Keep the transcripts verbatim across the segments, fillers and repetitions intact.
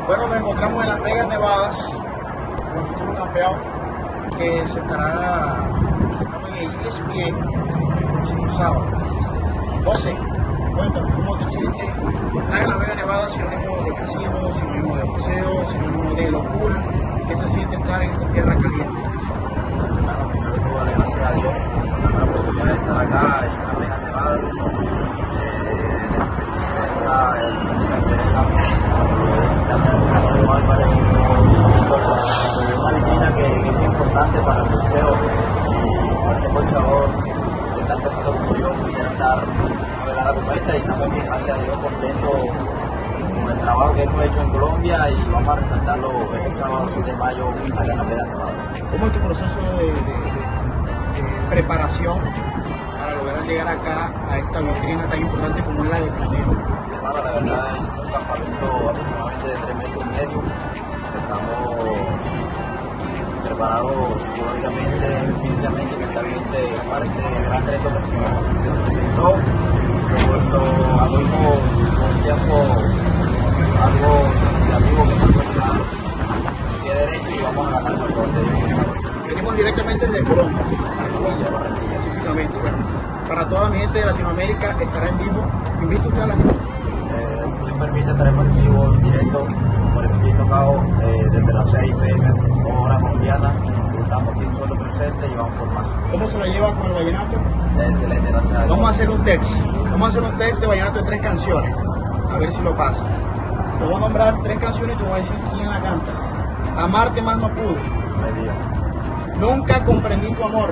Bueno, nos encontramos en Las Vegas, Nevada, con el futuro campeón que se estará presentando en el E S P N el próximo sábado. José, cuéntame, ¿cómo te sientes? Estás en Las Vegas, Nevada, sinónimo de casino, sinónimo de boxeo, sinónimo de locura. ¿Qué se siente estar en esta tierra caliente? Bueno, primero que todo, darle gracias a Dios por la oportunidad de estar acá en Las Vegas, Nevada. Una vitrina que, que es muy importante para el boxeo y este boxeador que está empezando como yo quisiera estar a velada como esta y estamos bien, gracias a Dios, contentos con el trabajo que hemos hecho en Colombia y vamos a resaltarlo este sábado siete de mayo acá en Las Vegas, Nevada. ¿Cómo es tu proceso de, de, de, de preparación para lograr llegar acá a esta vitrina tan importante como es la de Canelo? Hermano, la verdad es un campamento aproximadamente de tres meses y medio. Estamos preparados psicológicamente, físicamente y mentalmente para este gran reto que se nos presentó. Esto abrimos un tiempo algo significativo que nos puede dar el pie derecho y vamos a ganar el deporte de sábado. Venimos directamente desde Colombia, específicamente. Bueno, para toda mi gente de Latinoamérica estará en vivo. Invito a usted a la Eh, si me permite, estaremos en vivo, en directo, por ese mismo tocado, eh, desde las seis pm, hora colombiana. Estamos aquí solo presentes y vamos por más. ¿Cómo se la lleva con el vallenato? Excelente, gracias a Dios. Vamos a hacer un text. Vamos a hacer un text de vallenato de tres canciones. A ver si lo pasa. Te voy a nombrar tres canciones y te voy a decir quién la canta. Amarte más no pude. Ay, Dios. Nunca comprendí tu amor.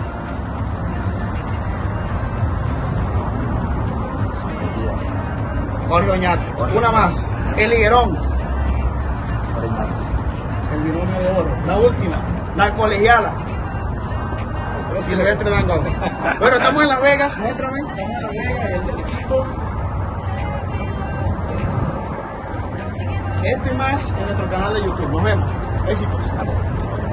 Ay, Dios. Jorge Oñate. Una más. El Higuerón. Orinate. El binomio de oro. La última. La colegiala. Silvestre Dangond. Bueno, estamos en Las Vegas. Muéstrame. Estamos en Las Vegas. El del equipo. Esto y más en nuestro canal de YouTube. Nos vemos. Éxitos.